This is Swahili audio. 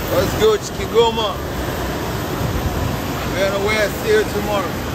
Let's go, Kigoma. We're on the way. See you tomorrow.